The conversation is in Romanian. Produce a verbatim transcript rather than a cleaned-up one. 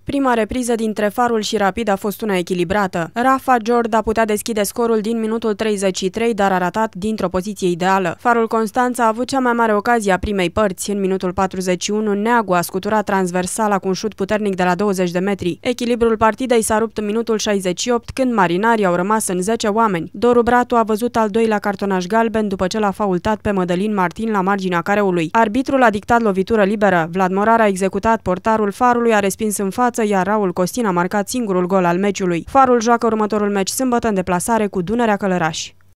Prima repriză dintre Farul și Rapid a fost una echilibrată. Rafa Giorda putea deschide scorul din minutul treizeci și trei, dar a ratat dintr-o poziție ideală. Farul Constanța a avut cea mai mare ocazie a primei părți. În minutul patruzeci și unu, Neagu a scuturat transversala cu un șut puternic de la douăzeci de metri. Echilibrul partidei s-a rupt în minutul șaizeci și opt, când marinarii au rămas în zece oameni. Doru Bratu a văzut al doilea cartonaș galben după ce l-a faultat pe Mădălin Martin la marginea careului. Arbitrul a dictat lovitură liberă. Vlad Morar a executat, portarul Farului a respins în față, iar Raul Costin a marcat singurul gol al meciului. Farul joacă următorul meci sâmbătă în deplasare cu Dunărea Călărași.